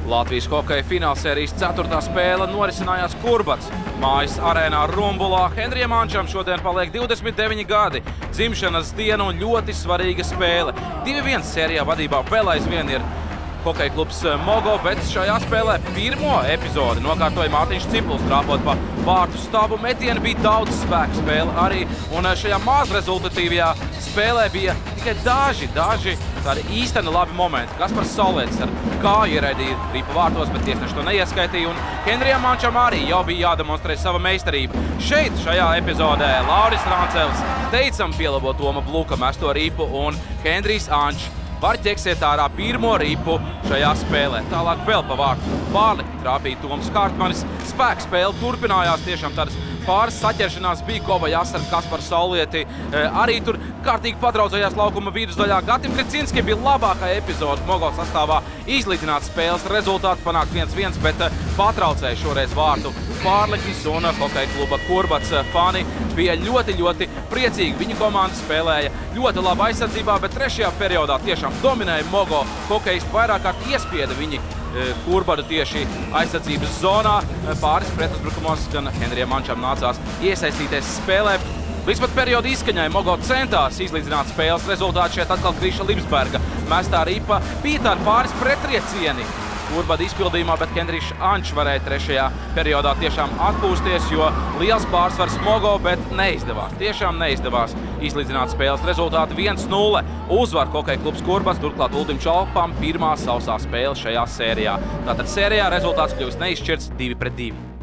Latvijas hokeja finālsērijas 4. spēle norisinājās Kurbats. Mājas arēnā Rumbulā Henrijam Ančam šodien paliek 29 gadi. Dzimšanas diena un ļoti svarīga spēle. 2-1 sērijā vadībā vēl aizvien ir hokeja klubs Mogo, bet šajā spēlē pirmo epizodi nokārtoja Mārtiņš Cipluls, trāpot pa vārtu stabu. Metieni bija daudz spēku spēle arī, un šajā mazrezultatīvajā spēlē bija tikai daži tādi īsteni labi momenti. Kaspars Saulētis ar kāju ieraidīja ripa vārtos, bet tiesneši to neieskaitīja, un Henrijam Ančam arī jau bija jādemonstrē sava meistarība. Šeit, šajā epizodē, Lauris Rāncēlis teicam pielabo Toma Bluka mesto ripu, un Henrijs Ančs var ķeksiet ārā pirmo ripu šajā spēlē. Tālāk vēl pa vārtu pārlikti trāpīja Toms Kārtmanis. Spēka spēle turpinājās, tiešām tādas pāris saķeršanās bija Kova Jasar, Kaspars Saulieti. Arī tur kārtīgi padraudzējās laukuma vidusdaļā. Gatim Kricinski bija labākā epizode Mogo sastāvā. Izlīdzināt spēles rezultātu, panākt 1-1, bet patraucēja šoreiz vārtu pārliktis, un hokeja kluba Kurbats fani bija ļoti priecīgi. Viņu komanda spēlēja ļoti labi aizsardzībā, bet trešajā periodā tiešām dominēja Mogo hokejisti, vairāk kārt iespieda viņi Kurbatu tieši aizsardzības zonā. Pāris pretuzbrukumos gan Henrijam Ančam nācās iesaistīties spēlē. Līdz pat perioda izskaņai Mogo centās izlīdzināt spēles rezultātu. Šeit atkal Grīša Lipsberga mestā ripa. Bija tādi pāris pretriecieni Kurbada izpildījumā, bet Henrijs Ančs varēja trešajā periodā tiešām atpūsties, jo liels pārsvars Mogo, bet neizdevās. Tiešām neizdevās izlīdzināt spēles rezultātu 1-0. Uzvar hokeja klubs Kurbats, turklāt Uldim Čalpam pirmā sausā spēle šajā sērijā. Tātad sērijā rezultāts kļuvis neizšķirts 2-2.